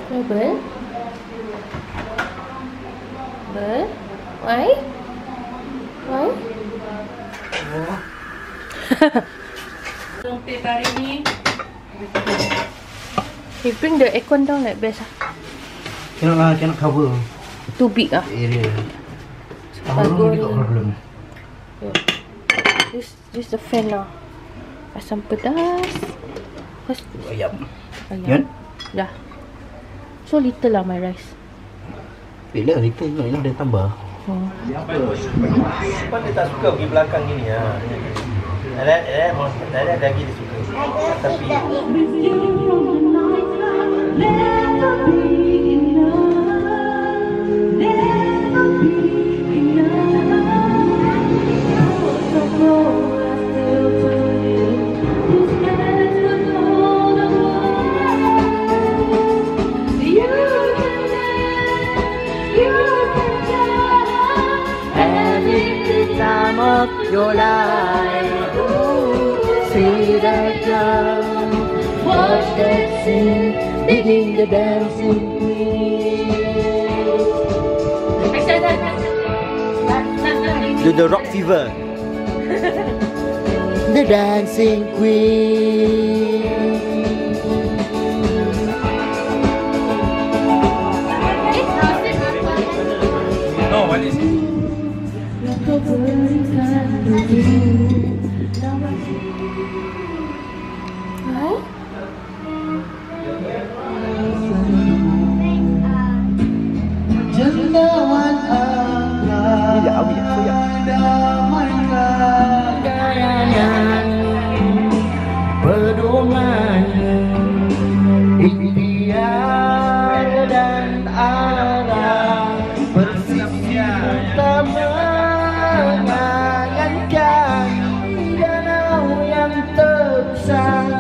Bubble? Bubble? Why? Why? Sampai hari ni. Hey, bring the aircon down like best ah. Cannot cover. Too big ah. Area. Cover juga problem. This the fan lah. Asam pedas. Ayam. Ayam. Dah. So little lah my rice. Bila little nak dia tambah. Sebab dia tak suka pergi belakang gini ha. Ada lagi dia suka. Tapi your life, see that girl, watch that scene, begin the dancing queen. do the rock fever. The dancing queen. No, what is it? Pedoman ikhtiar dan arah persisi utama mengayankan danau yang terbesar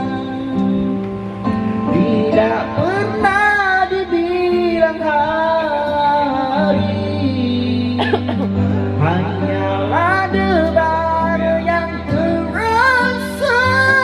tidak pernah dibilang hari hanyalah debar yang terasa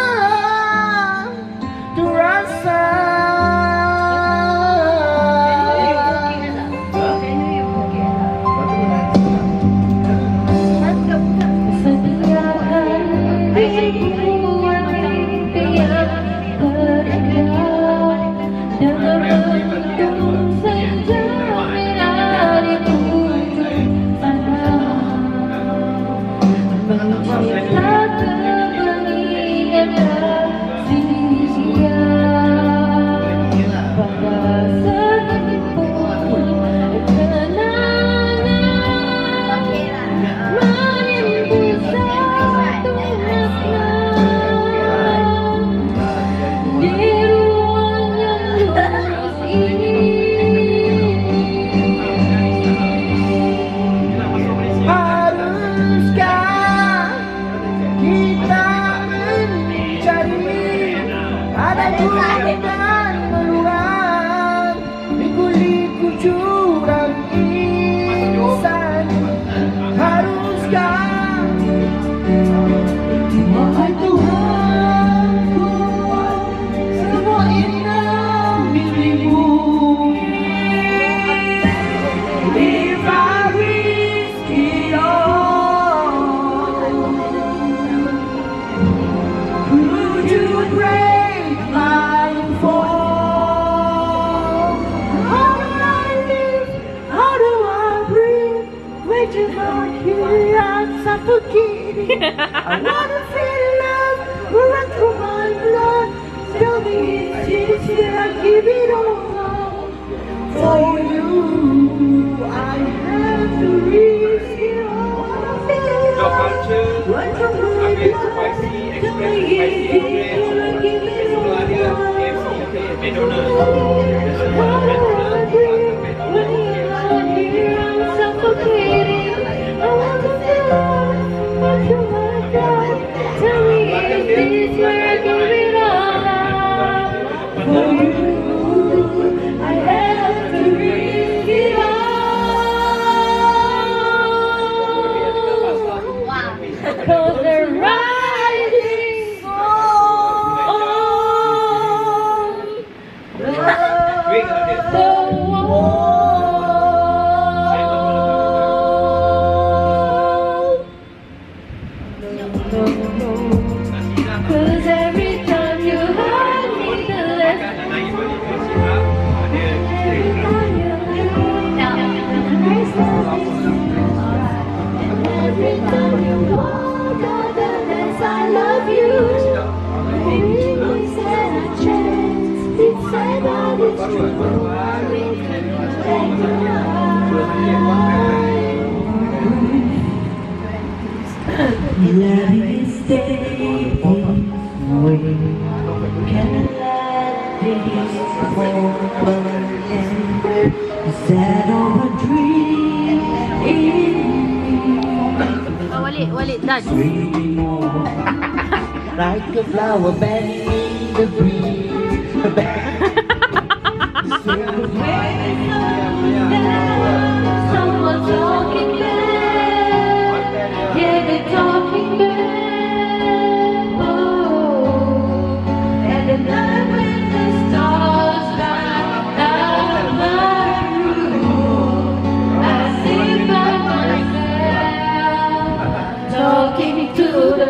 I wanna feel love run through my blood. Tell me it's sincere, I give it all. For you, I have to risk it all. Your culture, Run through my ambil blood. spicy, Tell me express spicy it's sincere, I give it Itu ada all. KFC, McDonald's. When you're not here, I'm suffocating. I wanna feel love run through my blood. Tell me is this where I give it all up? For you, I have to risk it all. 'Cause the writing's on the Walid, done. Like a flower bending in the breeze. Someone talking back. Yeah, they're talking back. Oh, and the night when the stars shine out my room, I sit by myself, talking to the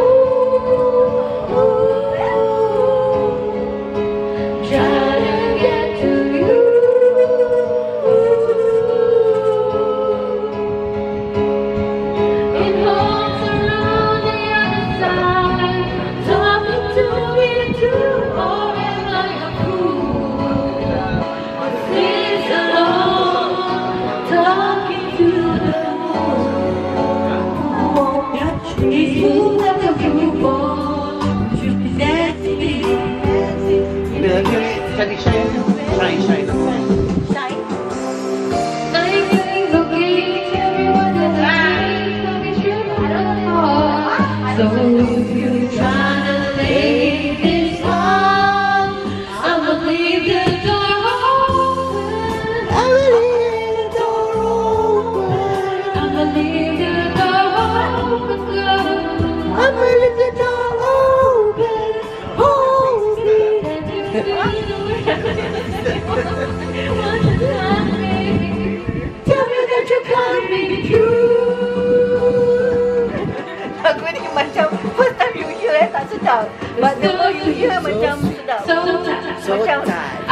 trying to get to you. In homes around the other side, talking to me too, or am I a fool? Sits alone, talking to the moon. He's full like a football, should be dancing. So if you're trying to lay this on, I'ma leave the door open. I'ma leave the door open. I'ma leave the door open, girl. I'ma leave the door open. Hold me. Tell me that you're coming through. Lagu ni macam first time you hear tak sedap. But the more you hear macam sedap. Macam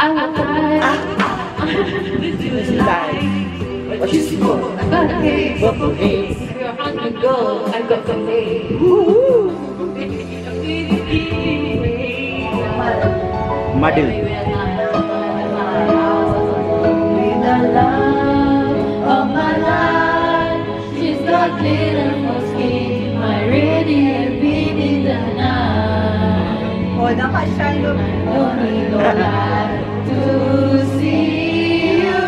This life. What you see? Purple haze. If you're hungry, go. I got some haze. Madu. With the love of my life, she's got glitter for skin, my radiant beam in the night. oh nampak shine tu. Don't need no light to see you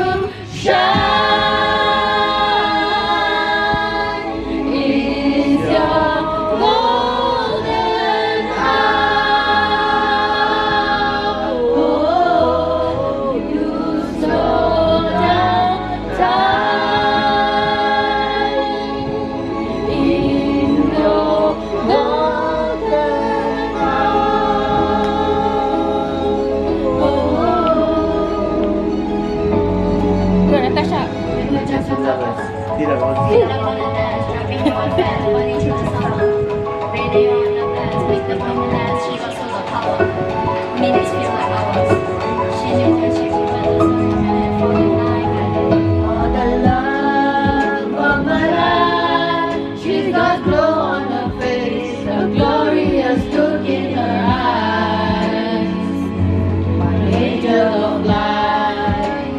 shine. It's your golden hour. Oh, you slow down time in your golden hour. Good, Natasha. Tidak mau. The love of my life, she's got glow on her face, a glorious look in her eyes, my angel of light.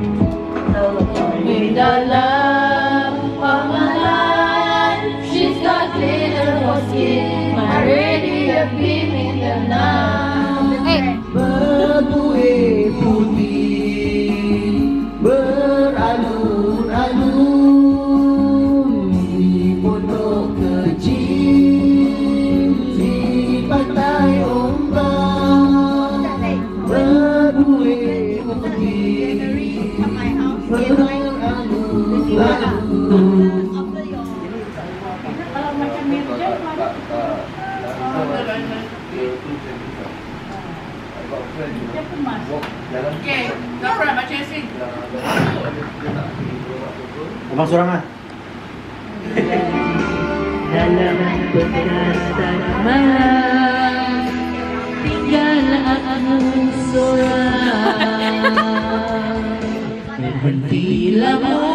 With the love of my life, she's got glitter for skin, my radiant beam in the night. Berbuih putih beralun-alun di pondok kecil di pantai ombak. Berbuih putih beralun-alun. Okay, Zafran baca Yasin. Abang seorang lah. Dalam perkataan malam, tinggal aku seorang. Berhentilah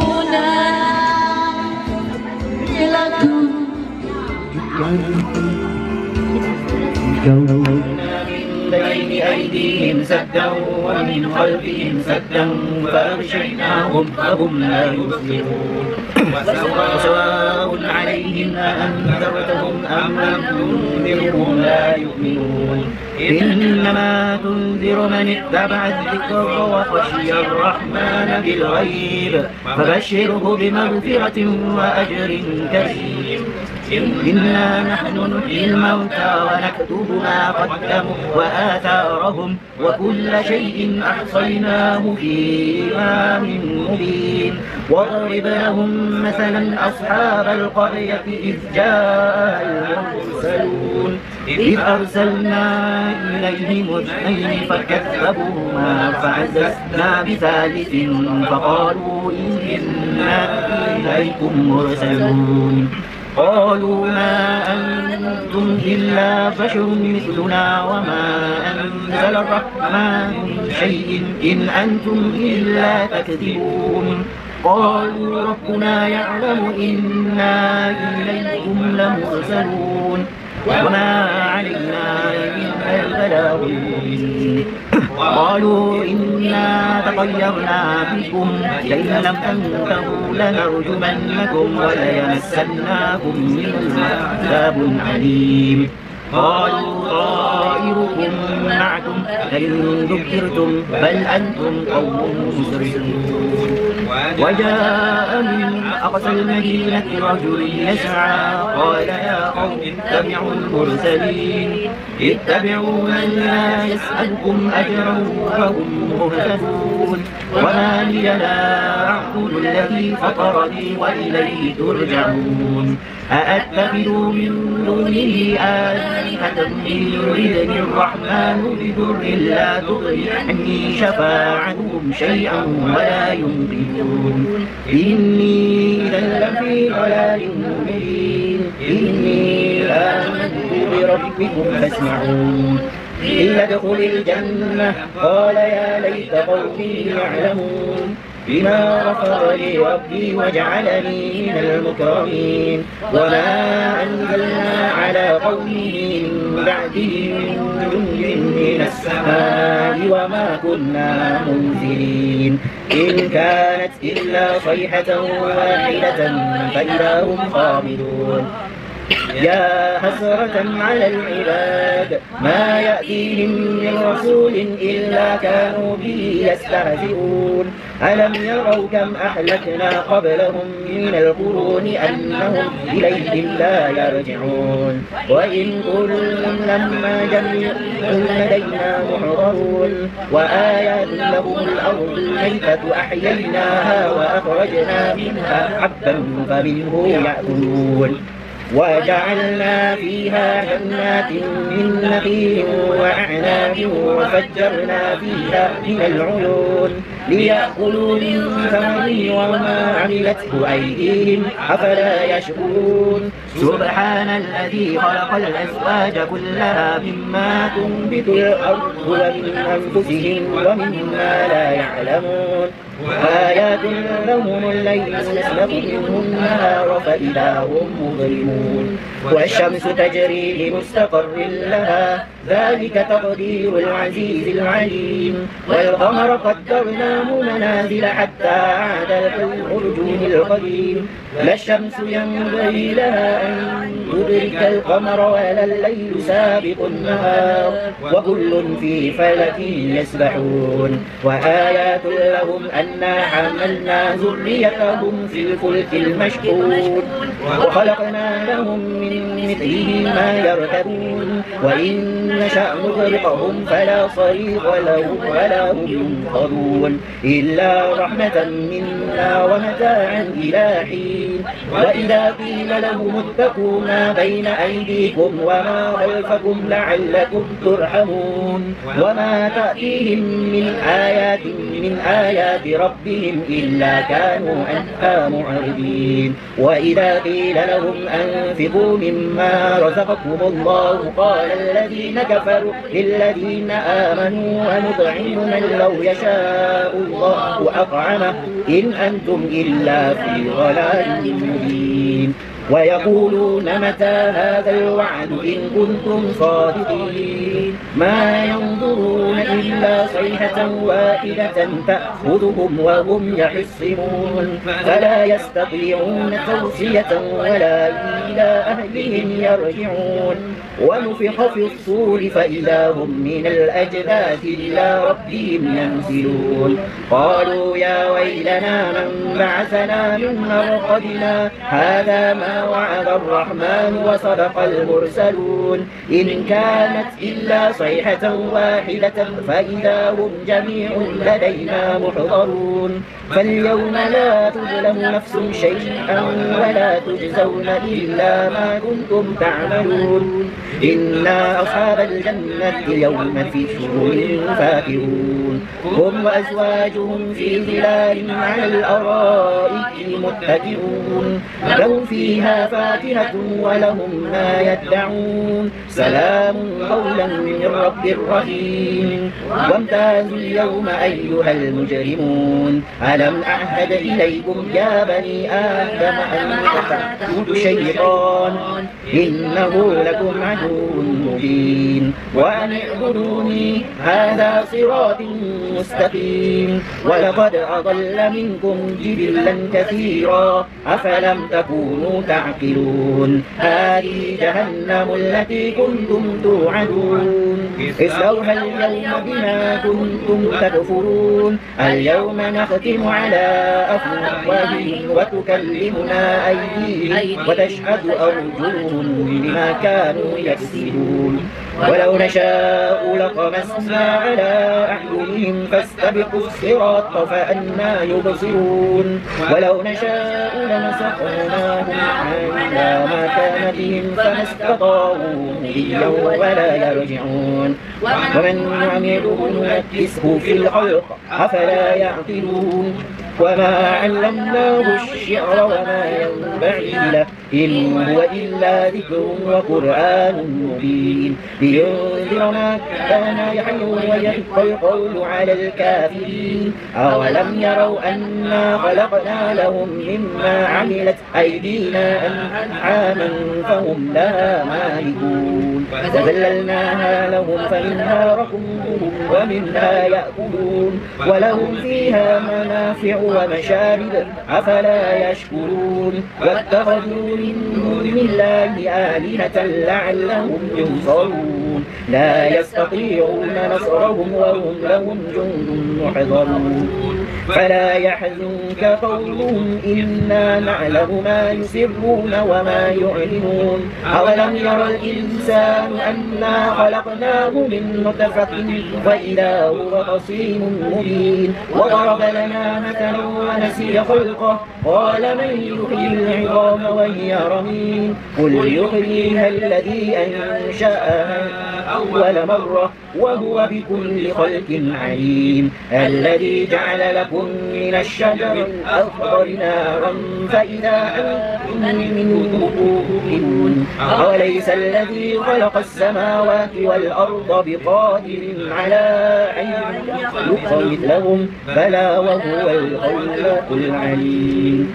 munah bila ku Kau بين أيديهم سدا ومن خلفهم سدا فأغشيناهم فهم لا يبصرون وسواء عليهم أأنذرتهم أم لم تنذرهم لا يؤمنون إنما تنذر من اتبع الذكر وخشي الرحمن بالغيب فبشره بمغفرة وأجر كريم إنا نحن نحيي الموتى ونكتب ما قدموا وآثارهم وكل شيء أحصيناه في إمام مبين واضرب لهم مثلا أصحاب القرية إذ جاء المرسلون إذ أرسلنا إليهم اثنين فكذبوهما فعززنا بثالث فقالوا إنا إليكم مرسلون قالوا ما أنتم إلا بشر مثلنا وما أنزل الرحمن من شيء إن أنتم إلا تكذبون قالوا ربنا يعلم إنا إليكم لمرسلون وما علينا إلا البلاغ المبين قالوا إنا تطيرنا بكم لئن لم تنتهوا لنرجمنكم وليمسناكم منهم عذاب عليم قالوا طائركم معكم لئن ذكرتم بل أنتم قوم مسرفون وجاء من أقصى المدينة رجل يسعى قال يا قوم اتبعوا المرسلين اتبعوا من لا يسألكم أجرا وهم مهتدون وما لي لا أعبد الذي فطرني وإليه ترجعون أأتخذ من دونه آلهة إن يردني الرحمن بضر لا تغني عني شفاعتهم شيئا ولا ينقذون إني إذا لفي ضلال مبين إني آمنت بربكم فاسمعون قيل ادخل الجنة قال يا ليت قومي يعلمون بما غفر لي ربي وجعلني من المكرمين وما أنزلنا على قومه من بعده من جند من السماء وما كنا منزلين إن كانت إلا صيحة واحدة فإذا هم خامدون يا حسرة على العباد ما يأتيهم من رسول إلا كانوا به يستهزئون ألم يروا كم أهلكنا قبلهم من القرون أنهم إليهم لا يرجعون وإن كل لما جميع لدينا محضرون وآيات لهم الأرض الميتة أحييناها وأخرجنا منها حبا فمنه يأكلون وجعلنا فيها جنات من نخيل وأعناب وفجرنا فيها من العيون ليأكلوا من ثمره وما عملته أيديهم أفلا يشكرون سبحان الذي خلق الأزواج كلها مما تنبت الأرض ومن أنفسهم ومما لا يعلمون آيات لهم الليل نسلك منه النهار فإذا هم مظلمون والشمس تجري لمستقر لها ذلك تقدير العزيز العليم والقمر قدرناه منازل حتى عاد كالعرجون القديم لا الشمس ينبغي لها أن تدرك القمر ولا الليل سابق النهار وكل في فلك يسبحون وآيات لهم أنا حملنا ذريتهم في الفلك المشحون وخلقنا لهم من مثله ما يركبون وإن نشأ نغرقهم فلا صريخ لهم ولا هم ينقذون إلا رحمة منا ومتاعا إلى حين وإذا قيل لهم اتقوا ما بين أيديكم وما خلفكم لعلكم ترحمون وما تأتيهم من آيات ربهم إلا كانوا عنها معرضين وإذا قيل لهم أنفقوا مما رزقكم الله قال الذين كفروا للذين آمنوا أنطعم من لو يشاء الله أطعمه إن أنتم إلا في ضلال مبين ويقولون متى هذا الوعد إن كنتم صادقين ما ينظرون إلا صيحة واحدة تأخذهم وهم يحصنون فلا يستطيعون توصية ولا إلى أهلهم يرجعون ونفخ في الصور فإذا هم من الأجداث إلى ربهم ينسلون قالوا يا ويلنا من بعثنا من مرقدنا هذا ما وعد الرحمن وصدق المرسلون إن كانت إلا صيحة واحدة فإذا هم جميع لدينا محضرون فاليوم لا تظلم نفس شيئا ولا تجزون إلا ما كنتم تعملون إنا أصحاب الجنة اليوم في شرور فاكهون هم وأزواجهم في ظلال على الأرائك متكئون لهم فيها فاكهة ولهم ما يدعون سلام قولا من رب رحيم وامتازوا اليوم أيها المجرمون ألم أعهد إليكم يا بني آدم أن تتقوا الشيطان إنه لكم عدو مبين وأن اعبدوني هذا صراط مستقيم ولقد أضل منكم جبلا كثيرا أفلم تكونوا تعقلون هذه جهنم التي كنتم توعدون اصلوها اليوم بما كنتم تكفرون اليوم نختم على أفواههم وتكلمنا أيديهم وتشهد أرجلهم بما كانوا يكسبون ولو نشاء لطمسنا على أعينهم فاستبقوا الصراط فأنى يبصرون ولو نشاء لمسخناهم على ما كان بهم فما استطاعوا مضيا ولا يرجعون ومن يعمله ننكسه في الخلق أفلا يعقلون وما علمناه الشعر وما ينبغي له إن هو إلا ذكر وقرآن مبين لينذر ما كان يحيى ويحق القول على الكافرين أولم يروا أنا خلقنا لهم مما عملت أيدينا أنعاما فهم لها مالكون وذللناها لهم فمنها ركوبهم ومنها يأكلون ولهم فيها منافع ومشارب أفلا يشكرون واتخذوا من دون الله آلهة لعلهم ينصرون لا يستطيعون نصرهم وهم لهم جند محضرون فلا يحزنك قولهم إنا نعلم ما يسرون وما يعلنون أولم ير الإنسان أنا خلقناه من نطفة وإذا هو خصيم مبين وضرب لنا مثلا ونسي خلقه قال من يحيي العظام وهي رميم قل يحييها الذي أنشأها أول مرة وهو بكل خلق عليم الذي جعل لكم من الشجر الأخضر نارا فإذا أنتم منه توقدون أوليس الذي خلق السماوات والأرض بقادر على أن يخلق مثلهم بلى وهو الخلاق العليم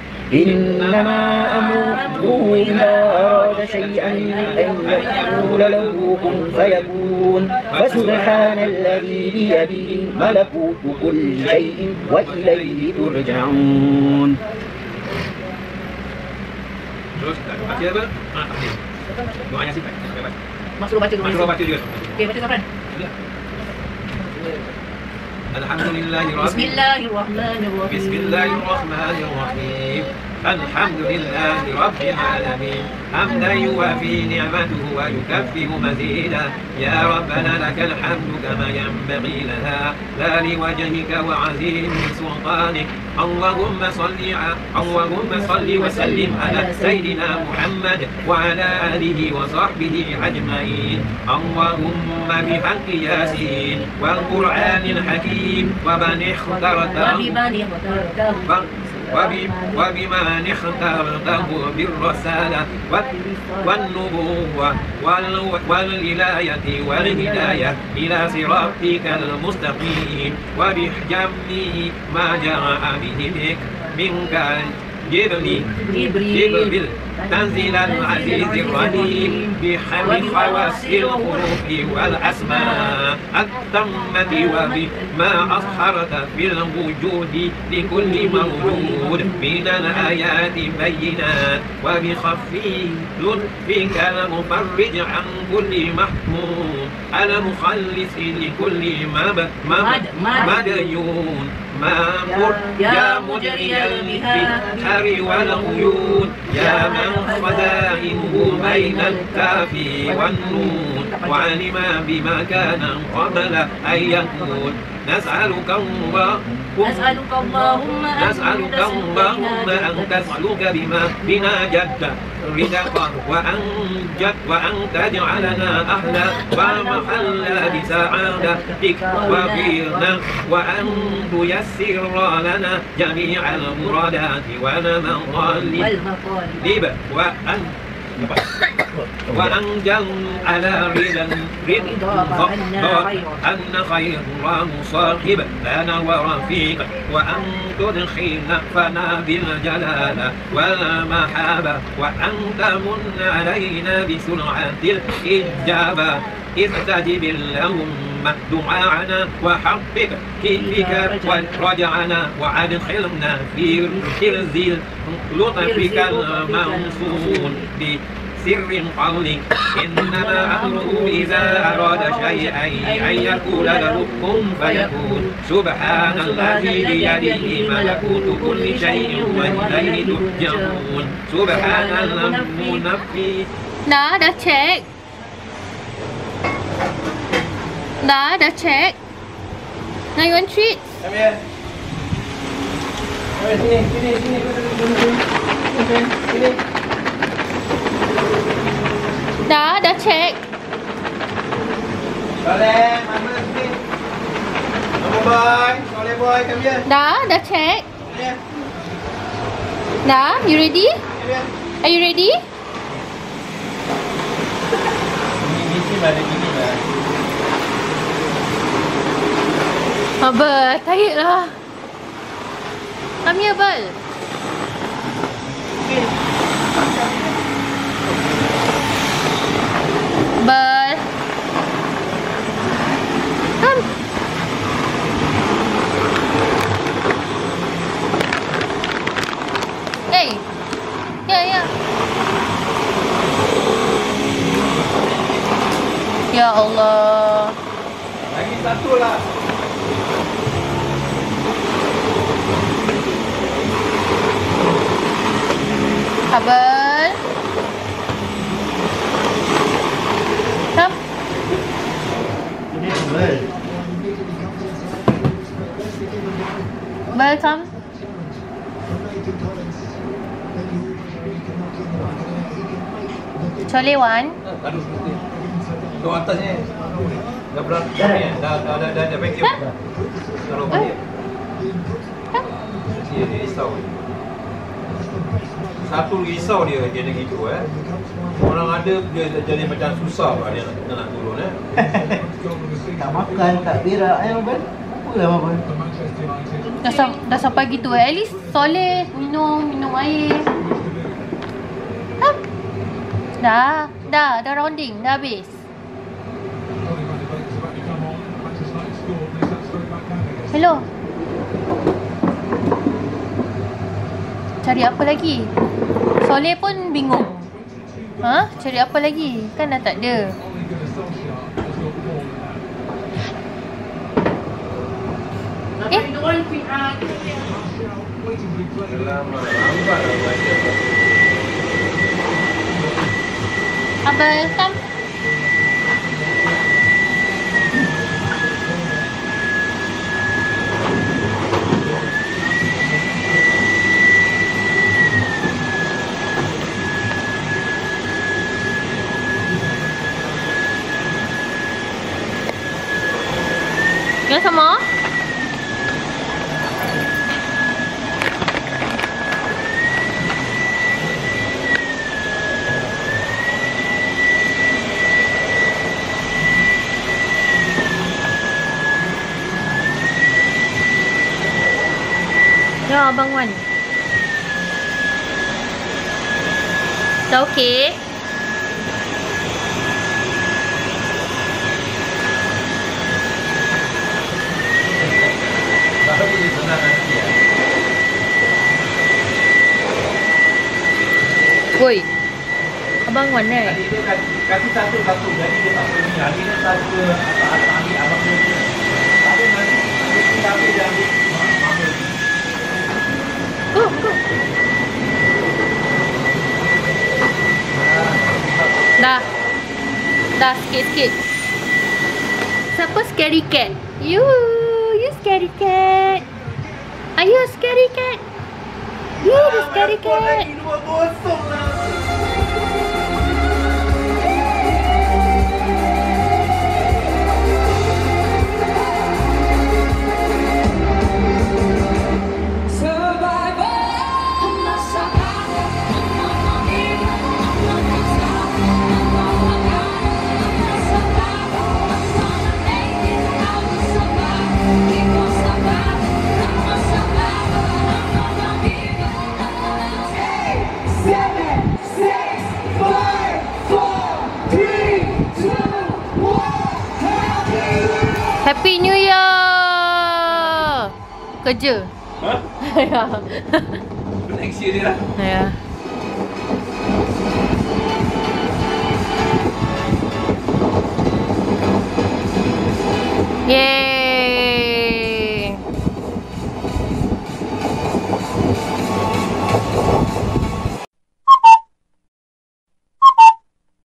إنما أمره إذا أراد شيئا أن يقول له كن فيكون فسبحان الذي بيده ملكوت كل شيء وإليه ترجعون. بسم الله الرحمن الرحيم. بسم الله الرحمن الرحيم. الحمد لله رب العالمين حمدا يوافي نعمته ويكفي مزيدا يا ربنا لك الحمد كما ينبغي لها لا لوجهك وعزيم سلطانك اللهم صل وسلم على سيدنا محمد وعلى آله وصحبه أجمعين اللهم بحق ياسين والقرآن الحكيم ومن اخترته وبمن اخترته بالرسالة والنبوة والولاية والهداية إلى صراطك المستقيم وبجميع ما جاء به منك جبريل تنزيل العزيز الرحيم بحمد خواص الحروف والأسماء التامة وبما أظهرت في الوجود لكل موجود من الآيات بينات وبخفي لطفك المفرج عن كل محمود المخلص لكل مديون مامور يا مجري البحر والعيون يا من خزائنه بين الكاف والنون وعلم بما كان قبل أن يكون نسألك اللهم أن تسلك بنا جد رزقا وأن تجعلنا أهلا ومحل بسعادتك وخيرنا وأن تيسر لنا جميع المرادات والمطالب وأنجل على رضا أن خير مصاحب لنا ورفيق وأن تدخلنا فنا بالجلال والمحابة وأن تمن علينا بسرعة الإجابة استجب اللهم دعاءنا وحقق كلك ورجعنا وأدخلنا في كرز لطفك المنصور بسر قولك إنما أمره إذا أراد شيئا أن يقول له كن فيكون سبحان الذي بيده ملكوت كل شيء وإليه ترجعون سبحان المنفي. Dah check. Dah check. Now you want treats? Come here. Sini. Dah check. Soleh, Mama sini. Mama boy, Soleh boy, come here. Dah check. Come here. Dah, you ready? Come here. Are you ready? Gini lah. Abel, tarik lah. Come here, Abel. Abel. Come. Hey. Ya. Ya Allah. Lagi satu lah. Abel. Come. Ini Abel. Abel, come. Soleh one. Aduh. Kat atasnya. Dah berapa ni? Dah vacuum. Taruh balik. Dia risau. Satu risau dia gitu Orang ada dia jadi macam susah dia nak turun Tak makan, tak berak Abang. Apalah Abang. Dah sampai gitu At least Soleh minum air. Dah rounding. Dah habis. Hello. Cari apa lagi? Soleh pun bingung. Cari apa lagi? Kan dah tak ada. Abel, come. Yang sama? Ya, Abang Wan. Dah okey? Baru dia senang nanti ya. Woi. Abang Wan right? Tadi dia kasi satu-satu. Jadi dia tak perlu ni. Hari ni satu atas ambil abang dia. Tapi nanti dia ambil dia ambil. Go. Dah sikit-sikit. Siapa scary cat? You scary cat. Are you a scary cat? You the scary cat. Lagi 2-0 lah. Happy New Year. Kerja. Ha? Ya. Next year dia lah. Ya.